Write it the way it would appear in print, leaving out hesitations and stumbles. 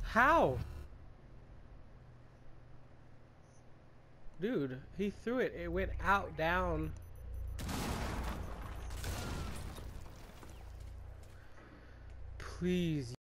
How? Dude, he threw it. It went out, down. Please.